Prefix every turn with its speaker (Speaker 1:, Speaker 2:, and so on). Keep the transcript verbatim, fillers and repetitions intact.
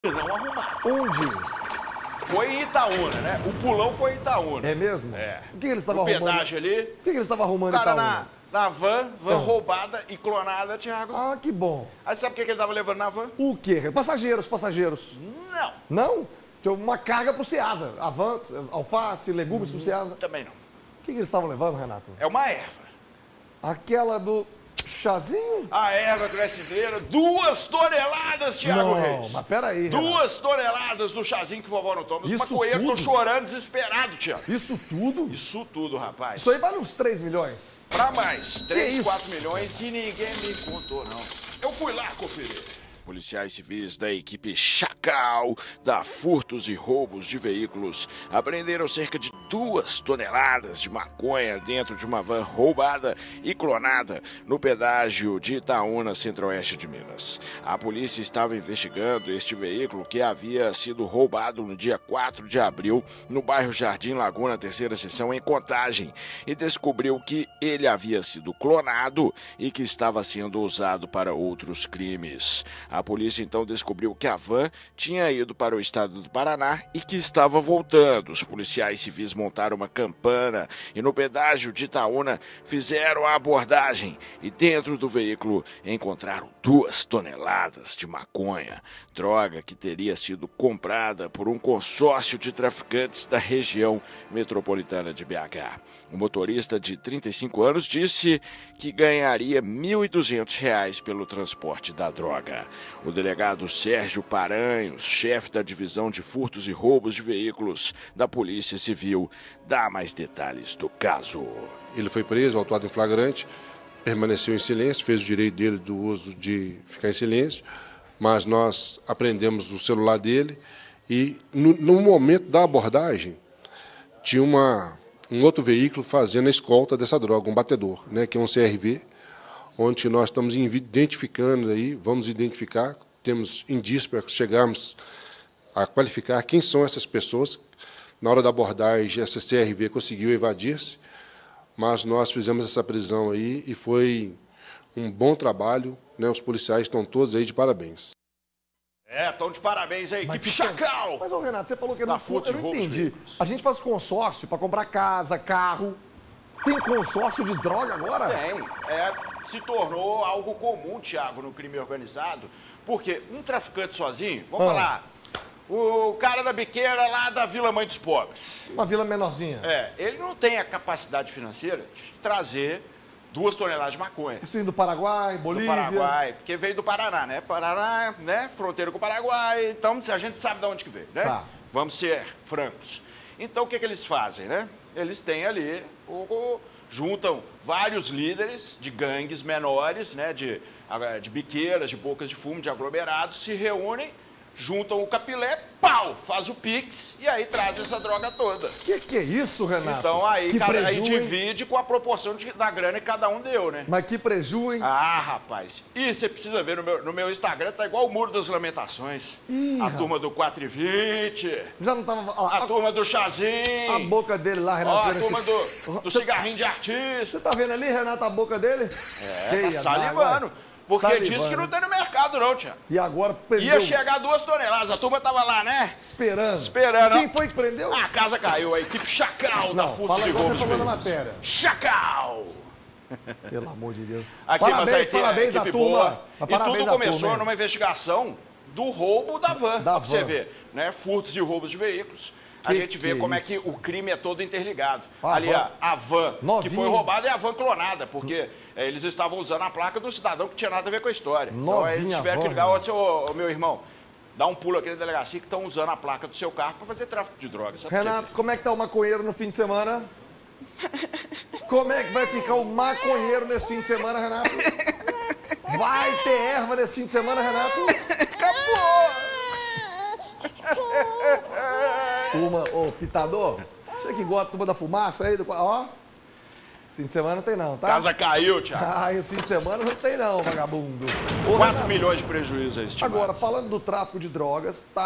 Speaker 1: Não arrumaram.
Speaker 2: Onde?
Speaker 1: Foi em Itaúna, né? O pulão foi em Itaúna.
Speaker 2: É mesmo?
Speaker 1: É.
Speaker 2: O que eles estavam
Speaker 1: No
Speaker 2: arrumando?
Speaker 1: pedágio ali.
Speaker 2: O que eles estavam arrumando em
Speaker 1: Cara,
Speaker 2: Itaúna?
Speaker 1: na, na van, van
Speaker 2: Ah.
Speaker 1: roubada e clonada, Thiago.
Speaker 2: Ah, que bom.
Speaker 1: Aí sabe o que, que ele tava levando na van?
Speaker 2: O quê? Passageiros, passageiros.
Speaker 1: Não.
Speaker 2: Não? Tinha uma carga pro Ceasa. Avan, alface, legumes pro Ceasa.
Speaker 1: Também não.
Speaker 2: O que, que eles estavam levando, Renato?
Speaker 1: É uma erva.
Speaker 2: Aquela do chazinho?
Speaker 1: A erva brasileira, duas toneladas, Thiago
Speaker 2: Não,
Speaker 1: Reis.
Speaker 2: mas peraí, Renato.
Speaker 1: Duas toneladas do chazinho que vovó não toma. Os
Speaker 2: Isso
Speaker 1: maconheiros estão
Speaker 2: tudo?
Speaker 1: chorando, desesperados, Thiago.
Speaker 2: Isso tudo?
Speaker 1: Isso tudo, rapaz.
Speaker 2: Isso aí vale uns três milhões.
Speaker 1: Pra mais, três,
Speaker 2: isso?
Speaker 1: quatro milhões e ninguém me contou, não. Eu fui lá conferir.
Speaker 3: Policiais civis da equipe Chacal da Furtos e Roubos de Veículos apreenderam cerca de duas toneladas de maconha dentro de uma van roubada e clonada no pedágio de Itaúna, centro-oeste de Minas. A polícia estava investigando este veículo que havia sido roubado no dia quatro de abril no bairro Jardim Laguna, terceira seção, em Contagem, e descobriu que ele havia sido clonado e que estava sendo usado para outros crimes. A polícia então descobriu que a van tinha ido para o estado do Paraná e que estava voltando. Os policiais civis montaram uma campana e no pedágio de Itaúna fizeram a abordagem e dentro do veículo encontraram duas toneladas de maconha, droga que teria sido comprada por um consórcio de traficantes da região metropolitana de B H. O motorista de trinta e cinco anos disse que ganharia mil e duzentos reais pelo transporte da droga. O delegado Sérgio Paranhos, chefe da divisão de furtos e roubos de veículos da Polícia Civil, dá mais detalhes do caso.
Speaker 4: Ele foi preso, autuado em flagrante, permaneceu em silêncio, fez o direito dele do uso de ficar em silêncio, mas nós apreendemos o celular dele e no, no momento da abordagem tinha uma, um outro veículo fazendo a escolta dessa droga, um batedor, né, que é um C R V, onde nós estamos identificando aí, vamos identificar, temos indícios para chegarmos a qualificar quem são essas pessoas. Na hora da abordagem, essa C R V conseguiu evadir-se, mas nós fizemos essa prisão aí e foi um bom trabalho, né? Os policiais estão todos aí de parabéns.
Speaker 1: É, estão de parabéns aí, equipe
Speaker 2: que
Speaker 1: Chacal.
Speaker 2: Mas, ô Renato, você falou que
Speaker 1: Da
Speaker 2: não,
Speaker 1: Furtos
Speaker 2: eu
Speaker 1: e
Speaker 2: não
Speaker 1: Roubos de
Speaker 2: entendi.
Speaker 1: Veículos.
Speaker 2: A gente faz consórcio para comprar casa, carro. Tem consórcio de droga agora?
Speaker 1: Tem. É, se tornou algo comum, Thiago, no crime organizado, porque um traficante sozinho, vamos
Speaker 2: Ah.
Speaker 1: falar, o cara da biqueira lá da Vila Mãe dos Pobres,
Speaker 2: Uma vila menorzinha.
Speaker 1: é, ele não tem a capacidade financeira de trazer duas toneladas de maconha.
Speaker 2: Isso indo do Paraguai,
Speaker 1: Do
Speaker 2: Bolívia.
Speaker 1: Paraguai, porque veio do Paraná, né? Paraná, né? Fronteira com o Paraguai, então a gente sabe de onde que veio, né?
Speaker 2: Tá.
Speaker 1: Vamos ser francos. Então o que, que eles fazem, né? Eles têm ali, o, o, juntam vários líderes de gangues menores, né? De, de biqueiras, de bocas de fumo, de aglomerados, se reúnem, juntam o capilé, pau, faz o pix e aí traz essa droga toda.
Speaker 2: Que que é isso, Renato?
Speaker 1: Então aí,
Speaker 2: que
Speaker 1: cada,
Speaker 2: preju,
Speaker 1: aí
Speaker 2: hein?
Speaker 1: divide com a proporção de, da grana que cada um deu, né?
Speaker 2: Mas que preju, hein?
Speaker 1: Ah, rapaz. E você precisa ver, no meu, no meu Instagram tá igual o Muro das Lamentações.
Speaker 2: Ih,
Speaker 1: a
Speaker 2: rapaz.
Speaker 1: turma do quatro e vinte,
Speaker 2: Já não tava... ó,
Speaker 1: a,
Speaker 2: a,
Speaker 1: turma do chazinho,
Speaker 2: a boca dele lá,
Speaker 1: ó,
Speaker 2: Renato.
Speaker 1: a
Speaker 2: vendo
Speaker 1: turma
Speaker 2: esse-
Speaker 1: do, do
Speaker 2: Você-
Speaker 1: cigarrinho de artista.
Speaker 2: Você tá vendo ali, Renato, a boca dele?
Speaker 1: É,
Speaker 2: Cheia
Speaker 1: tá
Speaker 2: d'água.
Speaker 1: salivando. Porque
Speaker 2: Salivando.
Speaker 1: disse que não tem no mercado não, tia.
Speaker 2: E agora prendeu.
Speaker 1: Ia chegar duas toneladas, a turma tava lá, né?
Speaker 2: Esperando.
Speaker 1: Esperando.
Speaker 2: Quem foi que prendeu?
Speaker 1: A casa caiu, a equipe Chacal da
Speaker 2: Não,
Speaker 1: Furtos
Speaker 2: fala
Speaker 1: e
Speaker 2: igual você
Speaker 1: Roubos de
Speaker 2: falou na
Speaker 1: Veículos.
Speaker 2: matéria.
Speaker 1: Chacal!
Speaker 2: Pelo amor de Deus.
Speaker 1: Aqui, mas
Speaker 2: parabéns,
Speaker 1: aí tem a
Speaker 2: parabéns à
Speaker 1: equipe
Speaker 2: turma.
Speaker 1: boa.
Speaker 2: Mas
Speaker 1: E
Speaker 2: parabéns
Speaker 1: tudo
Speaker 2: à
Speaker 1: começou
Speaker 2: turma, hein?
Speaker 1: numa investigação do roubo da van.
Speaker 2: Da
Speaker 1: pra você
Speaker 2: van.
Speaker 1: ver, né? Furtos e roubos de veículos. a
Speaker 2: Que
Speaker 1: gente vê
Speaker 2: que
Speaker 1: como
Speaker 2: é
Speaker 1: é que
Speaker 2: isso?
Speaker 1: o crime é todo interligado.
Speaker 2: A
Speaker 1: Ali,
Speaker 2: van.
Speaker 1: a, a van que
Speaker 2: Novinha.
Speaker 1: foi roubada é a van clonada, porque é, eles estavam usando a placa do cidadão que tinha nada a ver com a história. Então aí eles
Speaker 2: Novinha
Speaker 1: tiveram
Speaker 2: van,
Speaker 1: que ligar,
Speaker 2: né?
Speaker 1: ó, seu, ó, meu irmão, dá um pulo aqui na delegacia que estão usando a placa do seu carro para fazer tráfico de drogas. Só pra você
Speaker 2: Renato, como é que tá o maconheiro no fim de semana? Como é que vai ficar o maconheiro nesse fim de semana, Renato? Vai ter erva nesse fim de semana, Renato? Turma, ô, pitador, você que gosta da turma da fumaça aí, do, ó, esse fim de semana não tem não, tá?
Speaker 1: Casa caiu, Thiago.
Speaker 2: Ah, esse fim de semana não tem não, vagabundo. Ô,
Speaker 1: quatro
Speaker 2: Renato,
Speaker 1: milhões de prejuízo aí, estimado.
Speaker 2: agora, falando do tráfico de drogas, tá?